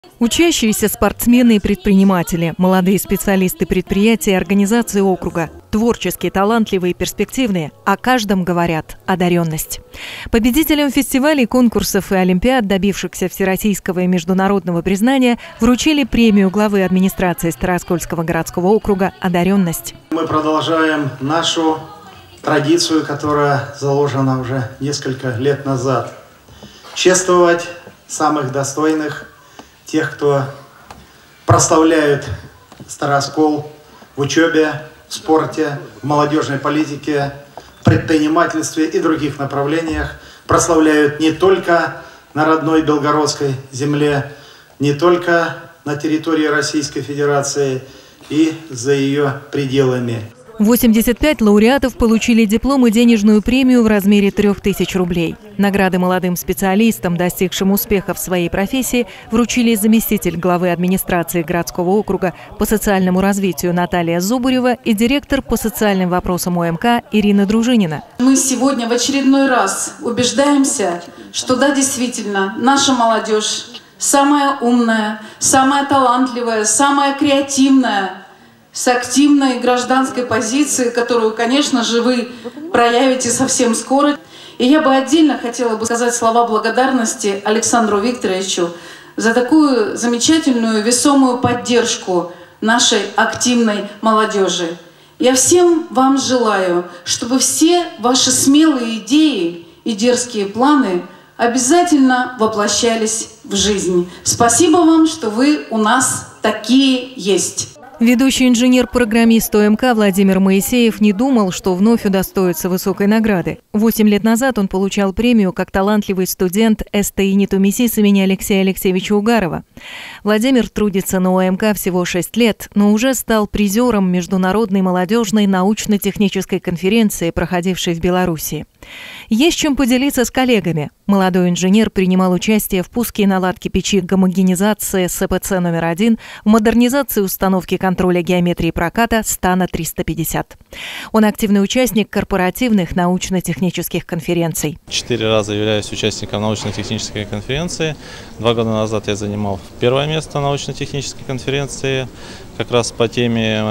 Учащиеся спортсмены и предприниматели, молодые специалисты предприятий и организаций округа, творческие, талантливые и перспективные, о каждом говорят одаренность. Победителям фестивалей, конкурсов и олимпиад, добившихся всероссийского и международного признания, вручили премию главы администрации Староскольского городского округа «Одаренность». Мы продолжаем нашу традицию, которая заложена уже несколько лет назад. Чествовать самых достойных, тех, кто прославляют Староскол в учебе, в спорте, в молодежной политике, в предпринимательстве и других направлениях, прославляют не только на родной белгородской земле, не только на территории Российской Федерации и за ее пределами. 85 лауреатов получили диплом и денежную премию в размере 3000 рублей. Награды молодым специалистам, достигшим успеха в своей профессии, вручили заместитель главы администрации городского округа по социальному развитию Наталья Зубарева и директор по социальным вопросам ОМК Ирина Дружинина. Мы сегодня в очередной раз убеждаемся, что да, действительно, наша молодежь самая умная, самая талантливая, самая креативная, с активной гражданской позицией, которую, конечно же, вы проявите совсем скоро. И я бы отдельно хотела бы сказать слова благодарности Александру Викторовичу за такую замечательную, весомую поддержку нашей активной молодежи. Я всем вам желаю, чтобы все ваши смелые идеи и дерзкие планы обязательно воплощались в жизнь. Спасибо вам, что вы у нас такие есть. Ведущий инженер-программист ОМК Владимир Моисеев не думал, что вновь удостоится высокой награды. 8 лет назад он получал премию как талантливый студент СТИ НИТУ-МИСИС имени Алексея Алексеевича Угарова. Владимир трудится на ОМК всего 6 лет, но уже стал призером Международной молодежной научно-технической конференции, проходившей в Беларуси. Есть чем поделиться с коллегами. Молодой инженер принимал участие в пуске и наладке печи гомогенизации СПЦ номер 1, в модернизации установки контроля геометрии проката Стана 350. Он активный участник корпоративных научно-технических конференций. 4 раза являюсь участником научно-технической конференции. 2 года назад я занимал первое место научно-технической конференции, как раз по теме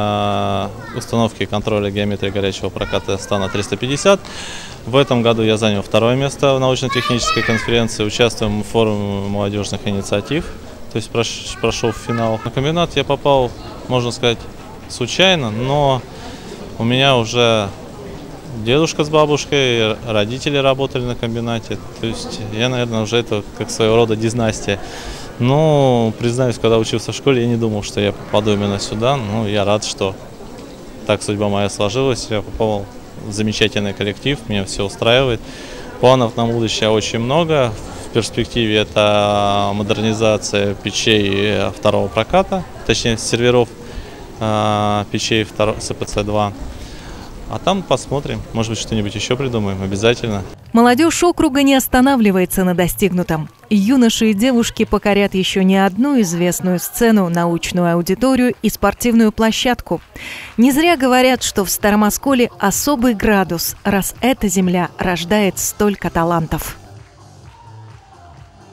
установки контроля геометрии горячего проката Стана 350. В этом году я занял 2 место в научно-технической конференции, участвуем в форуме молодежных инициатив, то есть прошел в финал. На комбинат я попал, можно сказать, случайно, но у меня уже дедушка с бабушкой, родители работали на комбинате, то есть я, наверное, уже это как своего рода династия. Но, признаюсь, когда учился в школе, я не думал, что я попаду именно сюда, но я рад, что так судьба моя сложилась, я попал в замечательный коллектив, меня все устраивает. Планов на будущее очень много. В перспективе это модернизация печей 2-го проката, точнее серверов печей СПЦ-2. А там посмотрим, может быть, что-нибудь еще придумаем, обязательно. Молодежь округа не останавливается на достигнутом. Юноши и девушки покорят еще не одну известную сцену, научную аудиторию и спортивную площадку. Не зря говорят, что в Старом Осколе особый градус, раз эта земля рождает столько талантов.